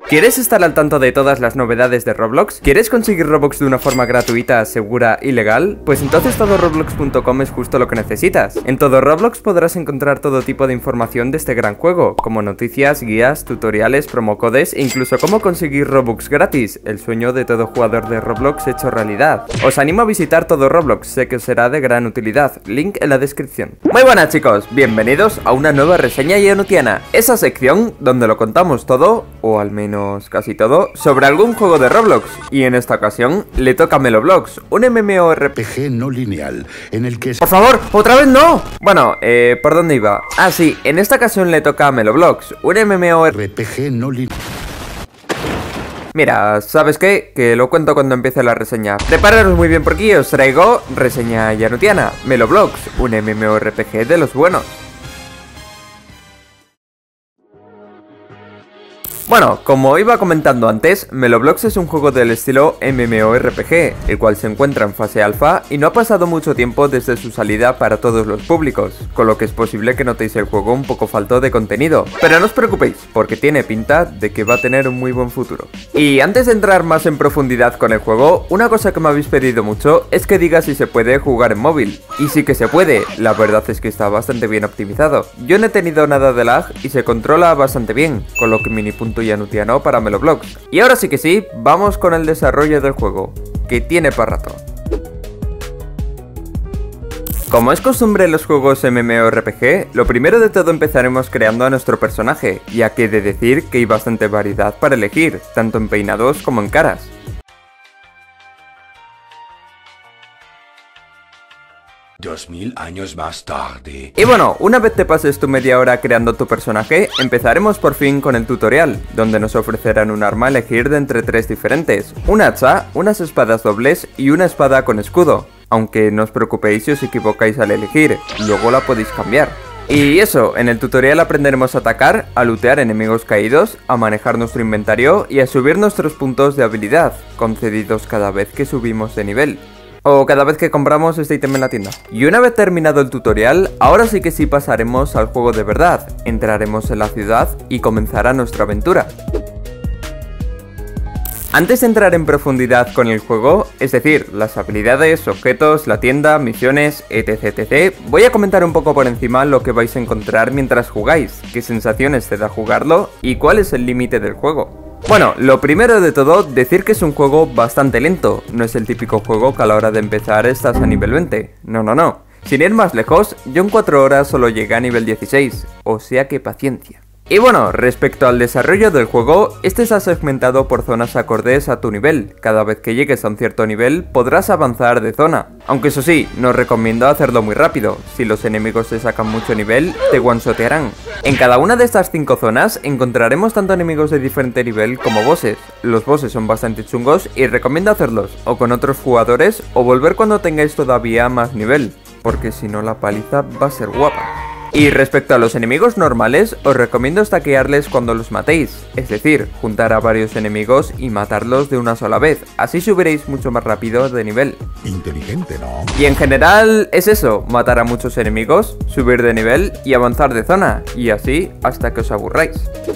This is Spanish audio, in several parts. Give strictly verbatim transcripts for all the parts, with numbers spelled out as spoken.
¿Quieres estar al tanto de todas las novedades de Roblox? ¿Quieres conseguir Robux de una forma gratuita, segura y legal? Pues entonces todo roblox punto com es justo lo que necesitas. En todo Roblox podrás encontrar todo tipo de información de este gran juego, como noticias, guías, tutoriales, promocodes e incluso cómo conseguir Robux gratis, el sueño de todo jugador de Roblox hecho realidad. Os animo a visitar todo Roblox, sé que os será de gran utilidad, link en la descripción. Muy buenas chicos, bienvenidos a una nueva reseña yanutiana, esa sección donde lo contamos todo, o al menos casi todo, sobre algún juego de Roblox. Y en esta ocasión le toca a Meloblox, un MMORPG no lineal, en el que... ¡Por favor! ¡Otra vez no! Bueno, eh, ¿por dónde iba? Ah, sí, en esta ocasión le toca a Meloblox, un MMORPG no lineal. Mira, ¿sabes qué? Que lo cuento cuando empiece la reseña. Prepararos muy bien porque os traigo reseña yanutiana, Meloblox, un MMORPG de los buenos. Bueno, como iba comentando antes, Meloblox es un juego del estilo MMORPG, el cual se encuentra en fase alfa y no ha pasado mucho tiempo desde su salida para todos los públicos, con lo que es posible que notéis el juego un poco falto de contenido. Pero no os preocupéis, porque tiene pinta de que va a tener un muy buen futuro. Y antes de entrar más en profundidad con el juego, una cosa que me habéis pedido mucho es que diga si se puede jugar en móvil. Y sí que se puede, la verdad es que está bastante bien optimizado. Yo no he tenido nada de lag y se controla bastante bien, con lo que mini punto yanutiano para Meloblox. Y ahora sí que sí, vamos con el desarrollo del juego, que tiene para rato. Como es costumbre en los juegos MMORPG, lo primero de todo empezaremos creando a nuestro personaje, ya que he de decir que hay bastante variedad para elegir, tanto en peinados como en caras. Dos mil años más tarde. Y bueno, una vez te pases tu media hora creando tu personaje, empezaremos por fin con el tutorial, donde nos ofrecerán un arma a elegir de entre tres diferentes, un hacha, unas espadas dobles y una espada con escudo, aunque no os preocupéis si os equivocáis al elegir, luego la podéis cambiar. Y eso, en el tutorial aprenderemos a atacar, a lootear enemigos caídos, a manejar nuestro inventario y a subir nuestros puntos de habilidad, concedidos cada vez que subimos de nivel. O cada vez que compramos este ítem en la tienda. Y una vez terminado el tutorial, ahora sí que sí pasaremos al juego de verdad. Entraremos en la ciudad y comenzará nuestra aventura. Antes de entrar en profundidad con el juego, es decir, las habilidades, objetos, la tienda, misiones, etc, etcétera, voy a comentar un poco por encima lo que vais a encontrar mientras jugáis, qué sensaciones te da jugarlo y cuál es el límite del juego. Bueno, lo primero de todo, decir que es un juego bastante lento, no es el típico juego que a la hora de empezar estás a nivel veinte, no, no, no. Sin ir más lejos, yo en cuatro horas solo llegué a nivel dieciséis, o sea que paciencia. Y bueno, respecto al desarrollo del juego, este está segmentado por zonas acordes a tu nivel. Cada vez que llegues a un cierto nivel podrás avanzar de zona. Aunque eso sí, no os recomiendo hacerlo muy rápido. Si los enemigos te sacan mucho nivel, te one-shotearán. En cada una de estas cinco zonas encontraremos tanto enemigos de diferente nivel como bosses. Los bosses son bastante chungos y recomiendo hacerlos o con otros jugadores o volver cuando tengáis todavía más nivel, porque si no la paliza va a ser guapa. Y respecto a los enemigos normales, os recomiendo stackearles cuando los matéis, es decir, juntar a varios enemigos y matarlos de una sola vez, así subiréis mucho más rápido de nivel. Inteligente, ¿no? Y en general es eso, matar a muchos enemigos, subir de nivel y avanzar de zona, y así hasta que os aburráis.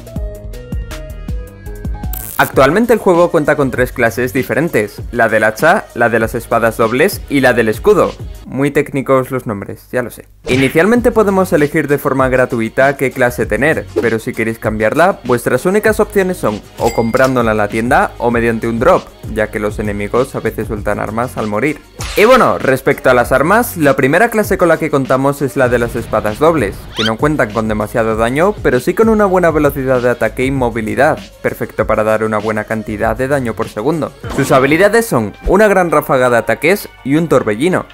Actualmente el juego cuenta con tres clases diferentes, la del hacha, la de las espadas dobles y la del escudo. Muy técnicos los nombres, ya lo sé. Inicialmente podemos elegir de forma gratuita qué clase tener, pero si queréis cambiarla, vuestras únicas opciones son o comprándola en la tienda o mediante un drop, ya que los enemigos a veces sueltan armas al morir. Y bueno, respecto a las armas, la primera clase con la que contamos es la de las espadas dobles, que no cuentan con demasiado daño, pero sí con una buena velocidad de ataque y movilidad, perfecto para dar una buena cantidad de daño por segundo. Sus habilidades son una gran ráfaga de ataques y un torbellino.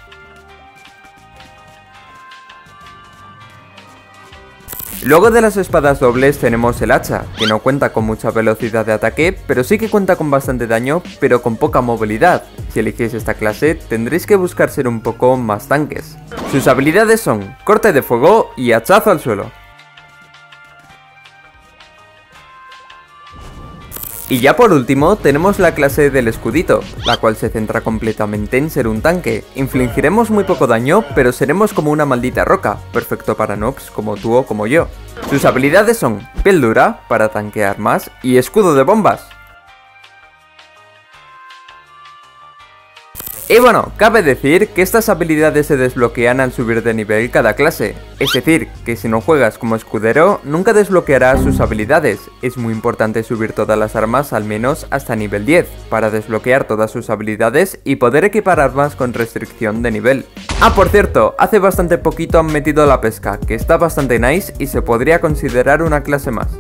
Luego de las espadas dobles tenemos el hacha, que no cuenta con mucha velocidad de ataque, pero sí que cuenta con bastante daño, pero con poca movilidad. Si elegís esta clase, tendréis que buscar ser un poco más tanques. Sus habilidades son corte de fuego y hachazo al suelo. Y ya por último tenemos la clase del escudito, la cual se centra completamente en ser un tanque. Infligiremos muy poco daño, pero seremos como una maldita roca, perfecto para noobs como tú o como yo. Sus habilidades son piel dura para tanquear más y escudo de bombas. Y bueno, cabe decir que estas habilidades se desbloquean al subir de nivel cada clase, es decir, que si no juegas como escudero, nunca desbloquearás sus habilidades. Es muy importante subir todas las armas al menos hasta nivel diez, para desbloquear todas sus habilidades y poder equipar armas con restricción de nivel. Ah, por cierto, hace bastante poquito han metido la pesca, que está bastante nice y se podría considerar una clase más.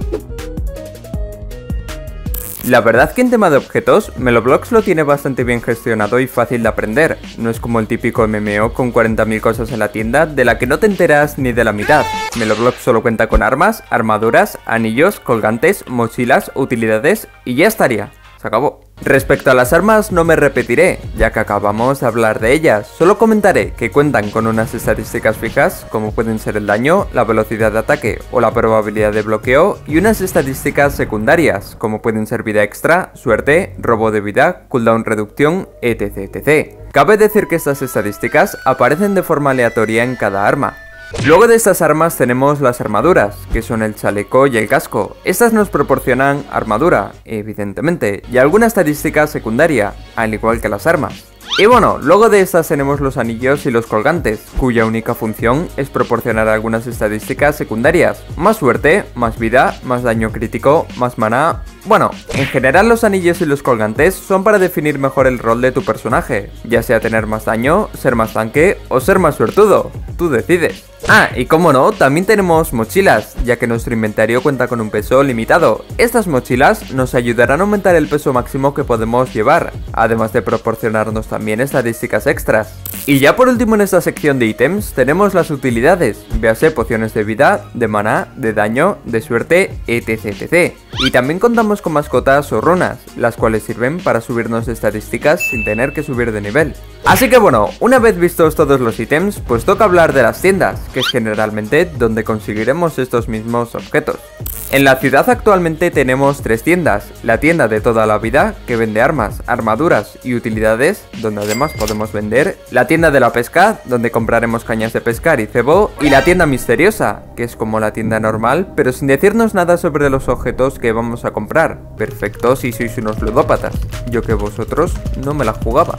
La verdad que en tema de objetos, Meloblox lo tiene bastante bien gestionado y fácil de aprender. No es como el típico M M O con cuarenta mil cosas en la tienda de la que no te enteras ni de la mitad. Meloblox solo cuenta con armas, armaduras, anillos, colgantes, mochilas, utilidades y ya estaría. Se acabó. Respecto a las armas no me repetiré, ya que acabamos de hablar de ellas, solo comentaré que cuentan con unas estadísticas fijas, como pueden ser el daño, la velocidad de ataque o la probabilidad de bloqueo, y unas estadísticas secundarias, como pueden ser vida extra, suerte, robo de vida, cooldown reducción, etc etcétera. Cabe decir que estas estadísticas aparecen de forma aleatoria en cada arma. Luego de estas armas tenemos las armaduras, que son el chaleco y el casco. Estas nos proporcionan armadura, evidentemente, y alguna estadística secundaria, al igual que las armas. Y bueno, luego de estas tenemos los anillos y los colgantes, cuya única función es proporcionar algunas estadísticas secundarias. Más suerte, más vida, más daño crítico, más maná... Bueno, en general los anillos y los colgantes son para definir mejor el rol de tu personaje, ya sea tener más daño, ser más tanque o ser más suertudo, tú decides. Ah, y como no, también tenemos mochilas, ya que nuestro inventario cuenta con un peso limitado. Estas mochilas nos ayudarán a aumentar el peso máximo que podemos llevar, además de proporcionarnos también estadísticas extras. Y ya por último en esta sección de ítems tenemos las utilidades, véase pociones de vida, de maná, de daño, de suerte, etc etcétera. Y también contamos con mascotas o runas, las cuales sirven para subirnos estadísticas sin tener que subir de nivel. Así que bueno, una vez vistos todos los ítems, pues toca hablar de las tiendas, que es generalmente donde conseguiremos estos mismos objetos. En la ciudad actualmente tenemos tres tiendas, la tienda de toda la vida, que vende armas, armaduras y utilidades, donde además podemos vender, la tienda de la pesca, donde compraremos cañas de pescar y cebo, y la tienda misteriosa, que es como la tienda normal, pero sin decirnos nada sobre los objetos que vamos a comprar. Perfecto si sois unos ludópatas, yo que vosotros no me la jugaba.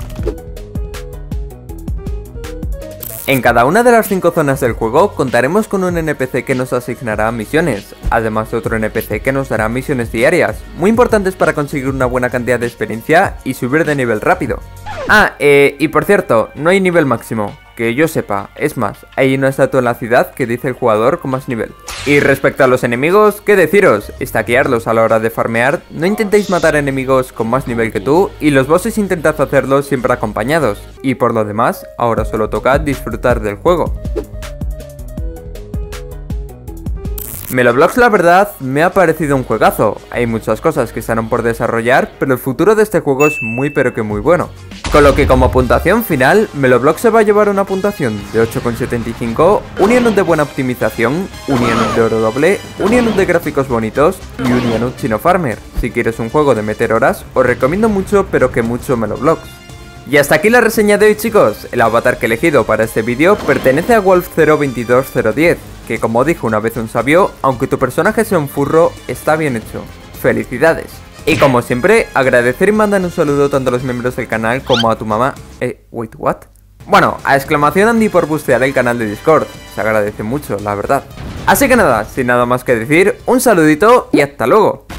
En cada una de las cinco zonas del juego contaremos con un N P C que nos asignará misiones, además de otro N P C que nos dará misiones diarias, muy importantes para conseguir una buena cantidad de experiencia y subir de nivel rápido. Ah, eh, y por cierto, no hay nivel máximo, que yo sepa, es más, hay una estatua en la ciudad que dice el jugador con más nivel. Y respecto a los enemigos, ¿qué deciros? Stackearlos a la hora de farmear, no intentéis matar enemigos con más nivel que tú, y los bosses intentad hacerlos siempre acompañados, y por lo demás, ahora solo toca disfrutar del juego. Meloblox la verdad me ha parecido un juegazo, hay muchas cosas que están por desarrollar, pero el futuro de este juego es muy pero que muy bueno. Con lo que como puntuación final, Meloblox se va a llevar una puntuación de ocho coma setenta y cinco, un Ionut de buena optimización, un Ionut de oro doble, un Ionut de gráficos bonitos y un Ionut Chino Farmer. Si quieres un juego de meter horas, os recomiendo mucho pero que mucho Meloblox. Y hasta aquí la reseña de hoy chicos, el avatar que he elegido para este vídeo pertenece a Wolf cero veintidós cero diez, que como dijo una vez un sabio, aunque tu personaje sea un furro, está bien hecho. ¡Felicidades! Y como siempre, agradecer y mandar un saludo tanto a los miembros del canal como a tu mamá... Eh, wait, what? Bueno, a exclamación Andy por bustear el canal de Discord, se agradece mucho, la verdad. Así que nada, sin nada más que decir, un saludito y hasta luego.